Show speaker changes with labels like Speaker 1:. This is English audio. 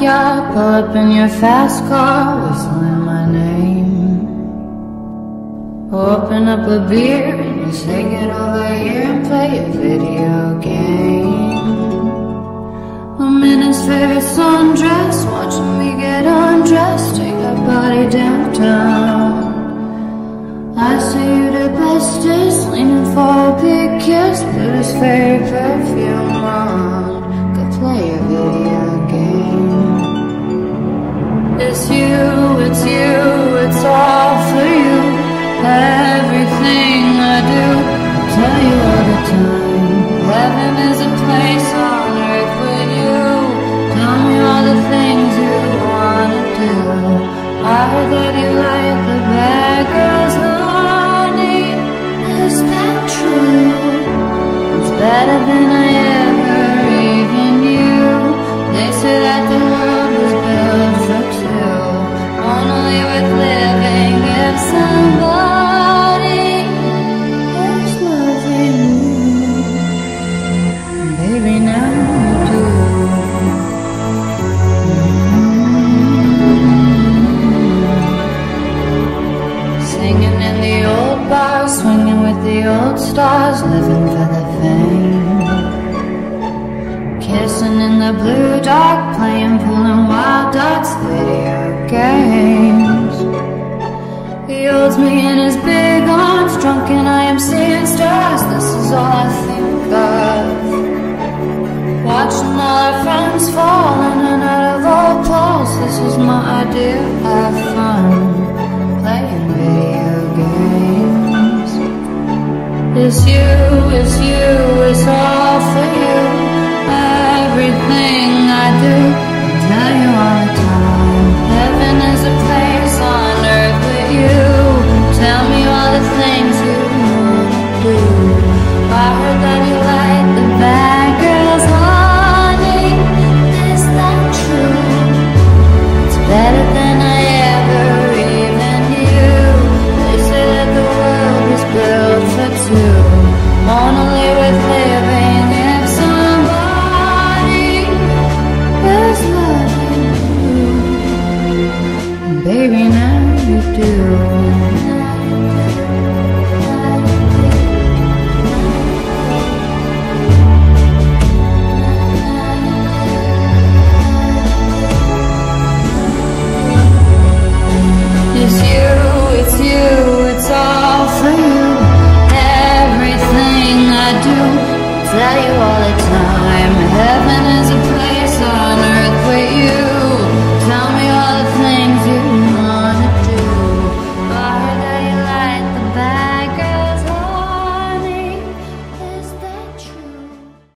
Speaker 1: backyard, pull up in your fast car, whistling my name. Open up a beer and you say get over here and play a video game. I'm in his favorite sundress, watching me get undressed, take that body downtown. I see you the bestest, leaning for a big kiss, put his favorite perfume on, go play a video game. It's you, it's all for you. Everything I do, tell you all the time. Heaven is a place on earth with you. Tell me all the things you wanna do. I heard that you like the bad girls, honey. Is that true? It's better than I ever even knew. They say that the world was built for two, only with living if somebody is loving you. Baby, now you do. Singing in the old bars, swinging with the old stars, living for the fame. Kissing in the blue dark, playing pool and wild ducks, video games. He holds me in his big arms, drunk and I am seeing stars. This is all I think of. Watching all our friends fall in and out of all clothes. This is my idea, have fun playing video games. It's you, it's all for you. Everything I do, I tell you all the time. Heaven is a place on earth with you. Tell me all the things you wanna do. I heard that you like the bad girls, honey. Is that true? It's better than I ever even knew. They say that the world was built for two, only with living if somebody is loving you. Baby, now you do. It's all for you. Everything I do, tell you all the time. Heaven is a